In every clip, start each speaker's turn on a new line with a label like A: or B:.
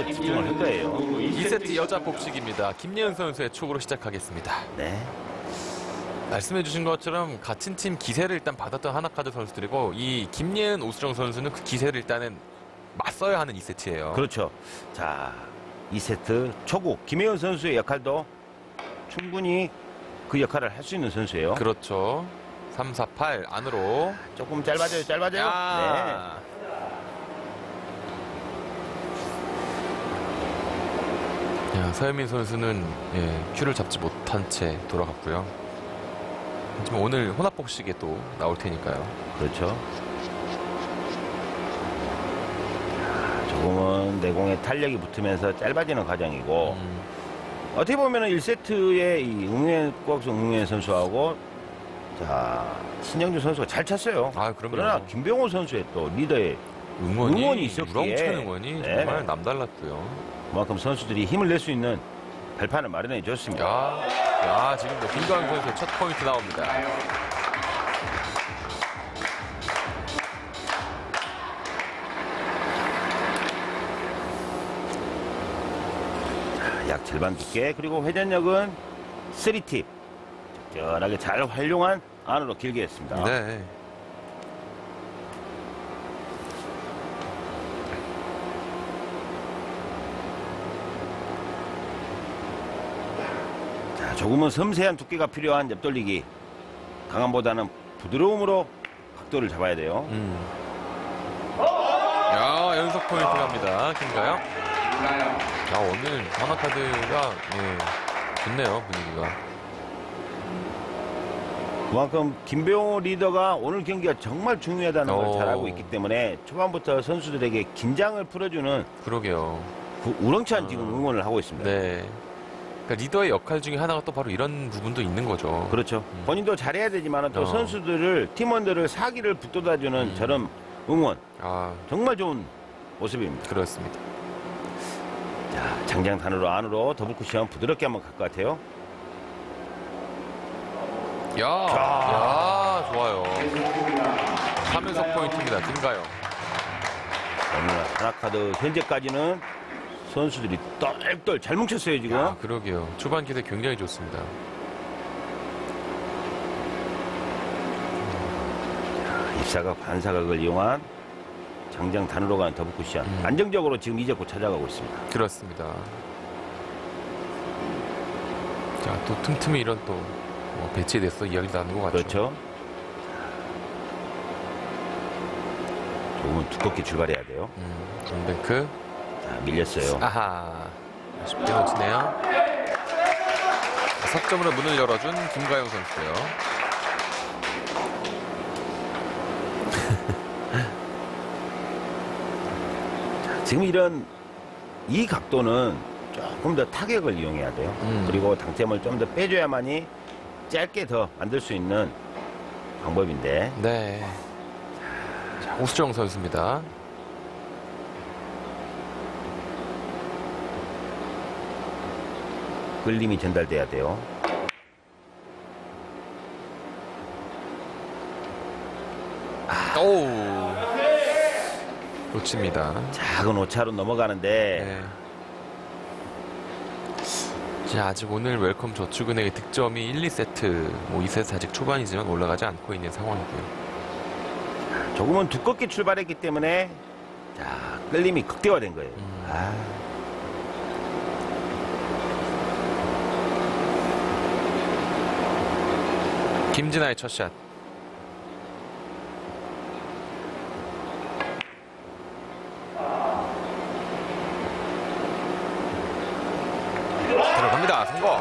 A: 또 집중을 할 거예요.
B: 2세트 여자 복식입니다. 김예은 선수의 촉으로 시작하겠습니다.
A: 네.
B: 말씀해주신 것처럼 같은 팀 기세를 일단 받았던 하나카드 선수들이고 이 김예은, 오수정 선수는 그 기세를 일단은 맞서야 하는 2세트예요.
A: 그렇죠. 자, 2세트 초구 김혜연 선수의 역할도 충분히 그 역할을 할 수 있는 선수예요.
B: 그렇죠. 3, 4, 8 안으로.
A: 조금 짧아져요. 짧아져요. 네.
B: 야, 서현민 선수는 큐를 잡지 못한 채 돌아갔고요. 하지만 오늘 혼합복식에 또 나올 테니까요.
A: 그렇죠. 조금은 내공에 탄력이 붙으면서 짧아지는 과정이고 어떻게 보면 1세트에 이 국악송 선수하고 자 신영주 선수가 잘 쳤어요.
B: 아, 그럼요.
A: 그러나 김병호 선수의 또 리더의 응원이 있었기에
B: 우렁찬 응원이
A: 네.
B: 정말 남달랐고요.
A: 그만큼 선수들이 힘을 낼 수 있는 발판을 마련해 줬습니다.
B: 야, 지금도 김광 선수의 첫 포인트 나옵니다.
A: 약 절반 두께 그리고 회전력은 3팁 적절하게 잘 활용한 안으로 길게 했습니다.
B: 네.
A: 자, 조금은 섬세한 두께가 필요한 옆돌리기 강함보다는 부드러움으로 각도를 잡아야 돼요.
B: 야, 연속 포인트 갑니다. 김가영. 야, 오늘 하나카드가 좋네요, 분위기가.
A: 그만큼 김병호 리더가 오늘 경기가 정말 중요하다는 걸 잘 알고 있기 때문에 초반부터 선수들에게 긴장을 풀어주는
B: 그러게요.
A: 그 우렁찬 지금 응원을 하고 있습니다.
B: 네. 그러니까 리더의 역할 중에 하나가 또 바로 이런 부분도 있는 거죠.
A: 그렇죠. 본인도 잘해야 되지만 또 선수들을 팀원들을 사기를 붙돋아주는 저런 응원 정말 좋은 모습입니다.
B: 그렇습니다.
A: 자, 장장단으로 안으로 더블 쿠션 부드럽게 한번 갈 것 같아요.
B: 야, 좋아요. 3연속 포인트입니다. 김가영.
A: 오늘 하나카드 현재까지는 선수들이 똘똘 잘 뭉쳤어요 지금.
B: 야, 그러게요. 초반 기세 굉장히 좋습니다.
A: 자, 입사각 반사각을 이용한 장장 단으로 가는 더블 쿠션 안정적으로 지금 이적고 찾아가고 있습니다.
B: 그렇습니다. 자, 또 틈틈이 이런 또 배치돼서 이야기를 나누는 것 같죠.
A: 그렇죠. 조금은 두껍게 출발해야 돼요.
B: 롱뱅크.
A: 자, 밀렸어요.
B: 아하. 쉽게 놓치네요. 석점으로 문을 열어준 김가영 선수요.
A: 자, 지금 이 각도는 조금 더 타격을 이용해야 돼요. 그리고 당점을 좀 더 빼줘야만이 짧게 더 만들 수 있는 방법인데.
B: 네. 자, 오수정 선수입니다.
A: 끌림이 전달돼야 돼요.
B: 오우. 놓칩니다.
A: 작은 오차로 넘어가는데.
B: 네. 자, 아직 오늘 웰컴 저축은행의 득점이 1, 2세트, 2세트 아직 초반이지만 올라가지 않고 있는 상황이고요.
A: 조금은 두껍게 출발했기 때문에 자, 끌림이 극대화된 거예요.
B: 김진아의 첫 샷. 들어갑니다. 성공.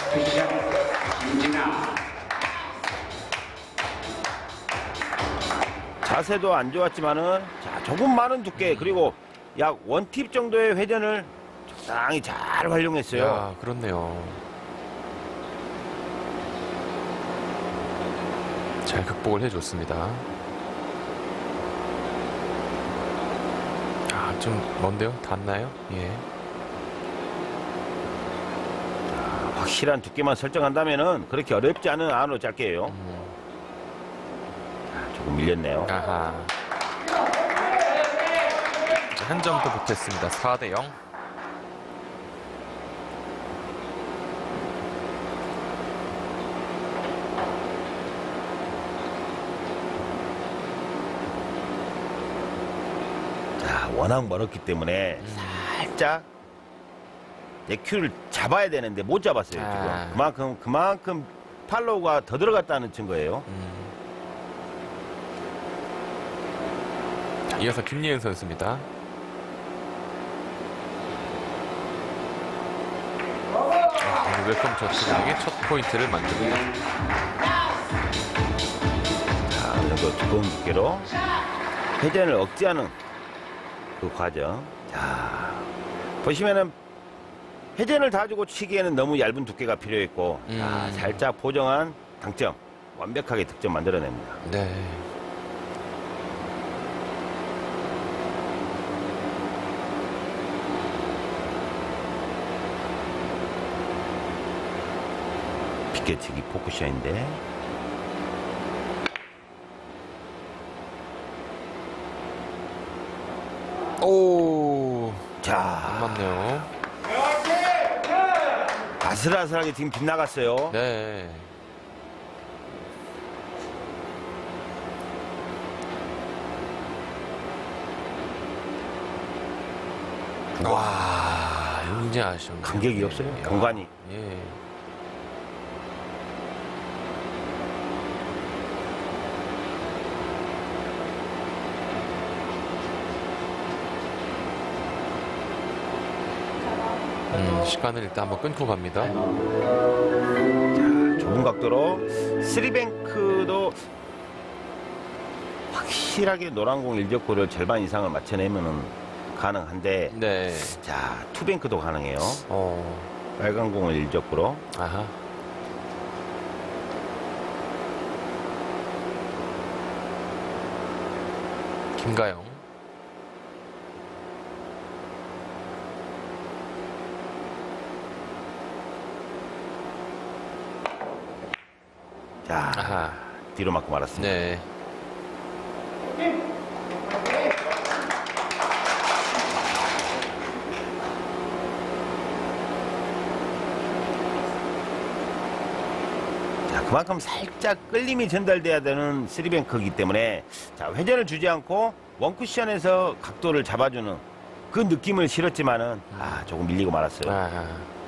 A: 자세도 안 좋았지만은 자, 조금 많은 두께 그리고 약 원팁 정도의 회전을 적당히 잘 활용했어요.
B: 야, 그렇네요. 잘 극복을 해줬습니다. 아, 좀 먼데요? 닿나요? 예.
A: 확실한 두께만 설정한다면은 그렇게 어렵지 않은 안으로 짧게 해요. 조금 밀렸네요.
B: 아하. 한 점 더 보탰습니다. 4대 0.
A: 워낙 멀었기 때문에 살짝 내 큐를 잡아야 되는데 못 잡았어요.
B: 아.
A: 지금 그만큼 팔로우가 더 들어갔다는 증거예요.
B: 자, 이어서 김예은 선수입니다. 오늘 웰컴 저축은행의 첫 포인트를 만듭니다.
A: 자, 어느 정도 두꺼운 두께로 회전을 억제하는 그 과정. 자, 보시면은 회전을 다 주고 치기에는 너무 얇은 두께가 필요했고, 자, 살짝 보정한 당점, 완벽하게 득점 만들어냅니다.
B: 네.
A: 비껴치기 포크샷인데,
B: 오, 안
A: 자,
B: 맞네요.
A: 아슬아슬하게 지금 빗나갔어요.
B: 네. 와, 굉장히 아쉬운
A: 간격이 없어요. 공간이.
B: 예. 시간을 일단 한번 끊고 갑니다.
A: 좁은 각도로 쓰리뱅크도 확실하게 노란공 일적구를 절반 이상을 맞춰내면 가능한데,
B: 네.
A: 자, 투뱅크도 가능해요. 빨간 공을 일적구로.
B: 아하. 김가영.
A: 자,
B: 아하.
A: 뒤로 맞고 말았습니다.
B: 네.
A: 자, 그만큼 살짝 끌림이 전달돼야 되는 쓰리뱅크이기 때문에, 자, 회전을 주지 않고 원쿠션에서 각도를 잡아주는 그 느낌을 실었지만은, 조금 밀리고 말았어요.
B: 아하.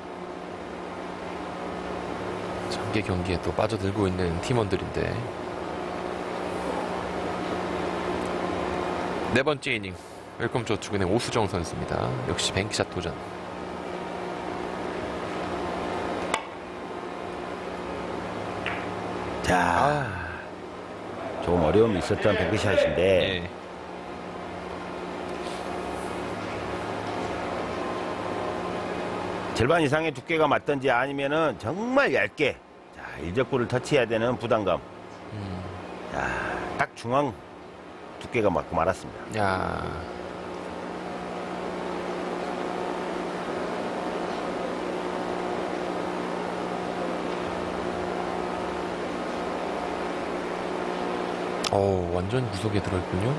B: 전개 경기에 또 빠져들고 있는 팀원들인데. 네 번째 이닝 웰컴 저축은행 오수정 선수입니다. 역시 뱅크샷 도전.
A: 자, 조금 어려움이 있었던 뱅크샷인데,
B: 네.
A: 절반 이상의 두께가 맞든지 아니면은 정말 얇게, 자, 일적구를 터치해야 되는 부담감. 자, 딱 중앙 두께가 맞고 말았습니다.
B: 야. 완전 구석에 들어있군요.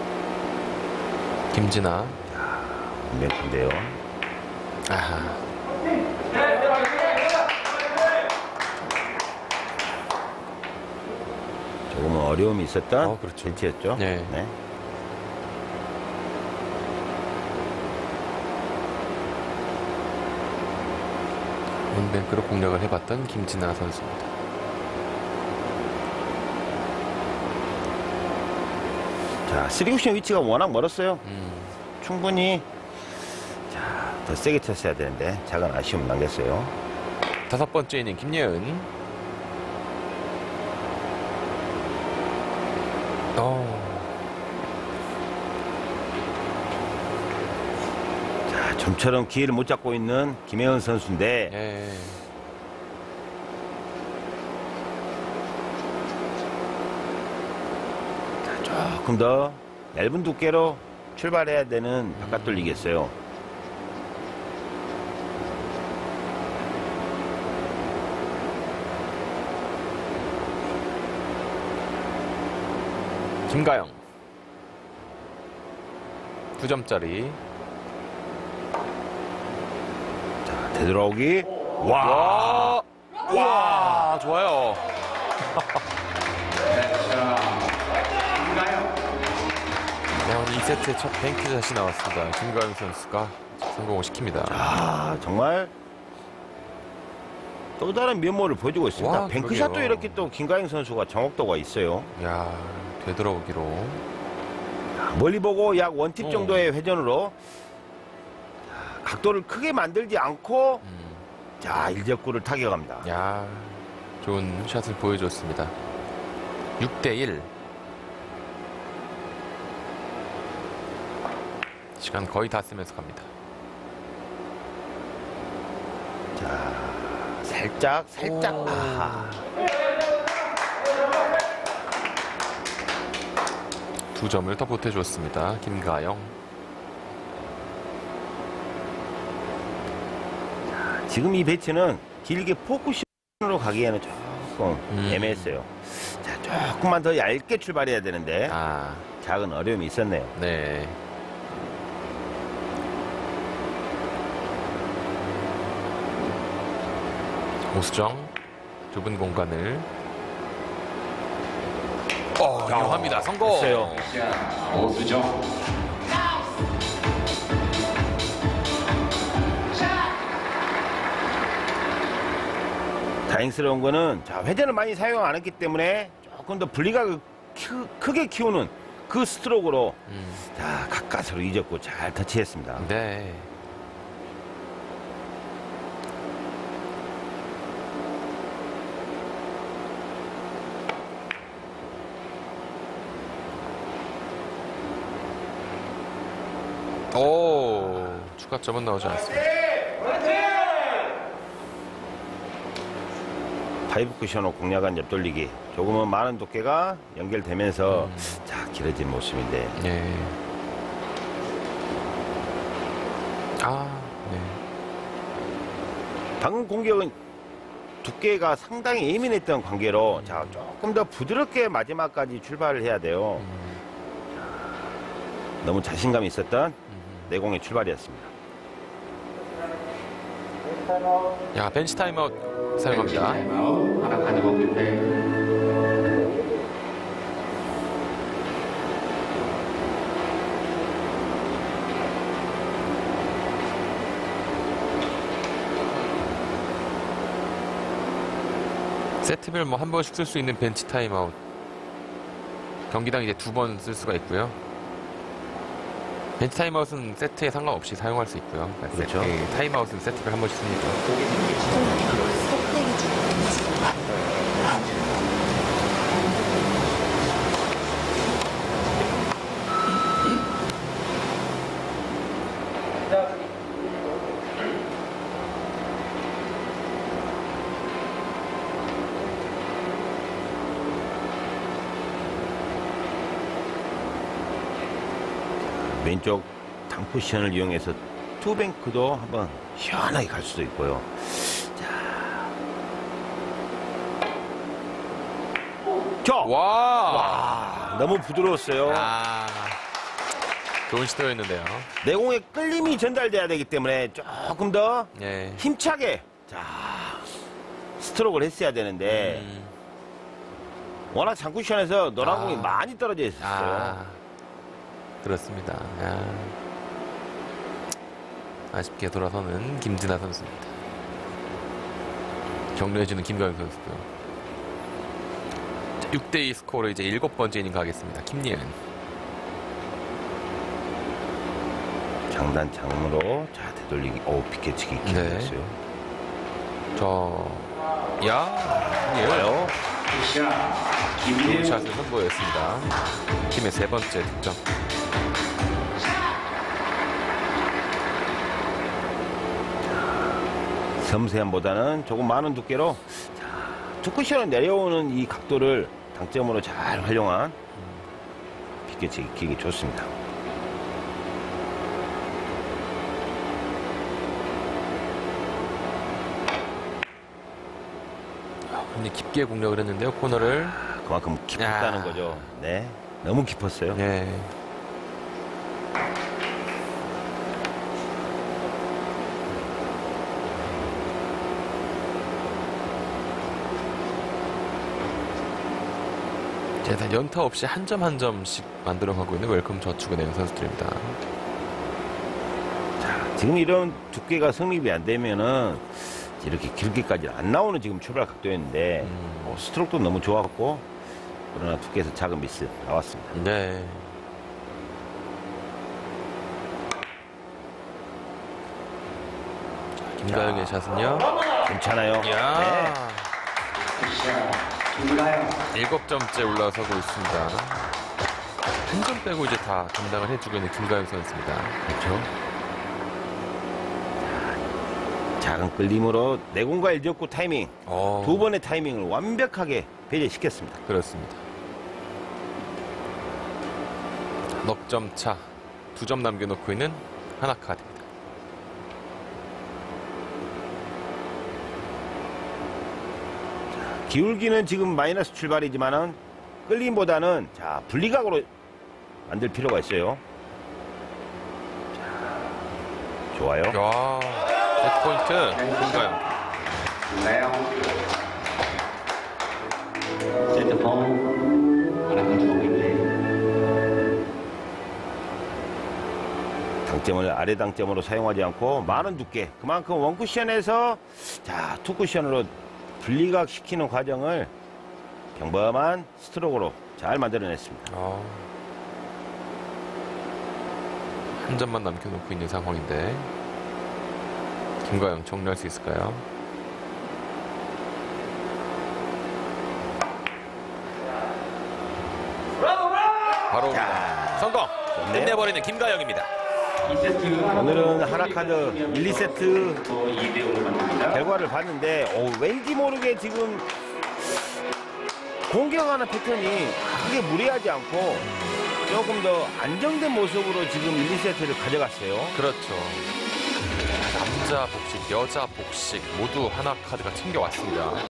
B: 김진아.
A: 멘트인데요.
B: 아하.
A: 조금 어려움이 있었던
B: 그렇죠.
A: 벤치였죠.
B: 네. 문뱅크로 공략을 해봤던 김진아 선수입니다.
A: 자, 3쿠션 위치가 워낙 멀었어요. 충분히, 자, 더 세게 쳤어야 되는데 작은 아쉬움 남겼어요.
B: 다섯 번째 이닝 김예은.
A: 자, 좀처럼 기회를 못 잡고 있는 김혜은 선수인데,
B: 예.
A: 조금 더 얇은 두께로 출발해야 되는 바깥 돌리겠어요.
B: 김가영 9점짜리.
A: 자, 되돌아오기.
B: 와, 와, 좋아요. 네, 오늘 이 2세트의 첫 뱅크샷이 나왔습니다. 김가영 선수가 성공을 시킵니다.
A: 아, 정말 또 다른 면모를 보여주고 있습니다.
B: 와,
A: 뱅크샷도
B: 그러게요.
A: 이렇게 또 김가영 선수가 정확도가 있어요.
B: 야, 되돌아오기로.
A: 멀리 보고 약 원팁
B: 어.
A: 정도의 회전으로 각도를 크게 만들지 않고 자, 일적구를 타격합니다.
B: 야, 좋은 샷을 보여줬습니다. 6대1. 시간 거의 다 쓰면서 갑니다.
A: 자, 살짝
B: 오.
A: 아하.
B: 두 점을 더 보태줬습니다. 김가영.
A: 지금 이 배치는 길게 포쿠션으로 가기에는 조금 애매했어요. 자, 조금만 더 얇게 출발해야 되는데
B: 아,
A: 작은 어려움이 있었네요.
B: 네. 오수정 좁은 공간을 이용합니다. 성공.
A: 됐어요.
C: 오수정.
A: 다행스러운 거는 자, 회전을 많이 사용 안 했기 때문에 조금 더 분리각을 크게 키우는 그 스트로크로 자, 가까스로 잊었고 잘 터치했습니다.
B: 네. 오, 추가점은 나오지 않습니다.
A: 파이브 쿠션으로 공략한 옆돌리기 조금은 많은 두께가 연결되면서 자, 길어진 모습인데
B: 네. 아, 네.
A: 방금 공격은 두께가 상당히 예민했던 관계로 자, 조금 더 부드럽게 마지막까지 출발을 해야 돼요. 너무 자신감이 있었던 내공의 출발이었습니다.
B: 야, 벤치 타임아웃 사용합니다.
C: 타임아웃 하나 가지고 있대.
B: 세트별 뭐 한 번씩 쓸 수 있는 벤치 타임아웃. 경기당 이제 2번 쓸 수가 있고요. 벤치 타임아웃은 세트에 상관없이 사용할 수 있고요.
A: 그렇죠.
B: 타임아웃은 세트별 한 번씩 씁니다.
A: 왼쪽 당쿠션을 이용해서 투뱅크도 한번 시원하게 갈 수도 있고요. 자,
B: 와!
A: 너무 부드러웠어요.
B: 아, 좋은 시도였는데요.
A: 내공의 끌림이 전달돼야 되기 때문에 조금 더
B: 예.
A: 힘차게 자, 스트로크를 했어야 되는데 워낙 장쿠션에서 노란 공이 많이 떨어져 있었어요.
B: 그렇습니다. 아쉽게 돌아서는 김진아 선수입니다. 격려해주는 김가영 선수고요. 6대2 스코어로 이제 7번째 이닝 가겠습니다. 김예은.
A: 장단 장으로 자, 되돌리기. 비켜치기
B: 네.
A: 기회였어요.
B: 김예은.
A: 좋아요.
C: 샷.
B: 좋은
C: 김예은.
B: 샷을 선보였습니다. 팀의 3번째 득점.
A: 섬세함보다는 조금 많은 두께로 자, 투쿠션을 내려오는 이 각도를 당점으로 잘 활용한 비껴치기 기기 좋습니다.
B: 근데 깊게 공략을 했는데요. 코너를.
A: 그만큼 깊었다는
B: 야.
A: 거죠. 네, 너무 깊었어요.
B: 네. 일단 연타 없이 한 점 한 점씩 만들어가고 있는 웰컴 저축은행 선수들입니다.
A: 자, 지금 이런 두께가 성립이 안 되면은 이렇게 길게까지 안 나오는 지금 출발 각도였는데 스트로크도 너무 좋았고 그러나 두께에서 작은 미스 나왔습니다.
B: 네. 자, 김가영의 샷은요.
A: 괜찮아요.
B: 이야.
A: 네.
C: 굿샷. 김가영.
B: 7점째 올라서고 있습니다. 한 점 빼고 이제 다 감당을 해주고 있는 김가영 선수입니다.
A: 그렇죠. 작은 끌림으로 내공과 일적구 타이밍 두 번의 타이밍을 완벽하게 배제시켰습니다.
B: 그렇습니다. 넉 점 차, 2점 남겨놓고 있는 하나카드입니다.
A: 기울기는 지금 마이너스 출발이지만은 끌림보다는 자 분리각으로 만들 필요가 있어요. 자, 좋아요.
B: 야, 세트포인트 김가영.
C: 김가영. 세트폰 하나 가지고 있대.
A: 당점을 아래 당점으로 사용하지 않고 많은 두께 그만큼 원쿠션에서 자 투쿠션으로 분리각 시키는 과정을 평범한 스트로크로 잘 만들어냈습니다.
B: 한 점만 남겨놓고 있는 상황인데 김가영 정리할 수 있을까요? 바로 옵니다. 성공!
A: 좋네요.
B: 끝내버리는 김가영입니다.
C: 2세트.
A: 오늘은 하나카드 1, 2세트
C: 2대5로 만듭니다.
A: 결과를 봤는데 왠지 모르게 지금 공격하는 패턴이 크게 무리하지 않고 조금 더 안정된 모습으로 지금 1, 2세트를 가져갔어요.
B: 그렇죠. 남자 복식, 여자 복식 모두 하나카드가 챙겨왔습니다.